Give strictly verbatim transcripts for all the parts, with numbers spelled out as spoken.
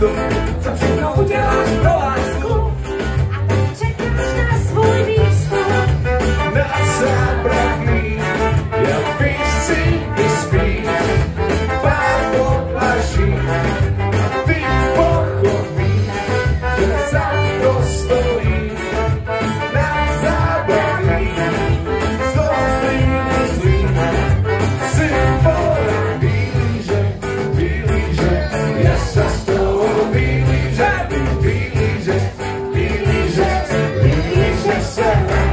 miesto, co všechno uděláš pro lásku. A tak čekáš na svůj výstup. Na zábradlí, ja písci, ty spíš, pár podlaží, a ty pochopíš, že za to stojí. Na zábradlí, s dobrým i zlým, si pora vylíže, vylíže, ja sa z toho vylíže, ty vylíže, vylíže, vylíže sa.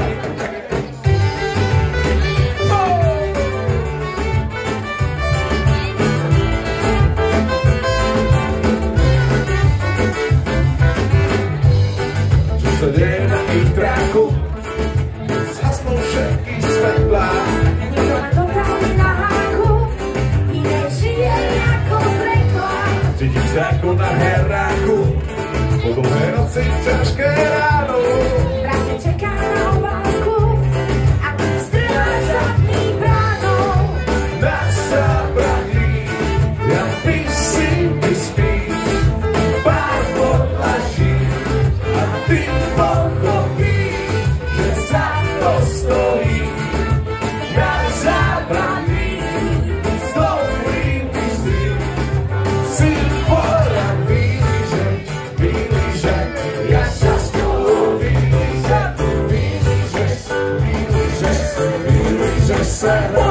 Čo sa deje na ich tráku, keď zhasnú všetky svetlá. Niekto na totálne na háku, iné žije ako zrekla. Cítim sa ako na heráku, po dlhé noci ťažké ráno. Práve čeká na obálku, a ty strieľaš zadný bránou. Na zábradlí, ja písím, ty spíš, pár podlaží, a ty pochopíš, že za to stojí. Na zábradlí, s dobrým i zlým, si pora vylíže, vylíže, ja sa z toho vylíže, vylíže, vylíže, vylíže sa.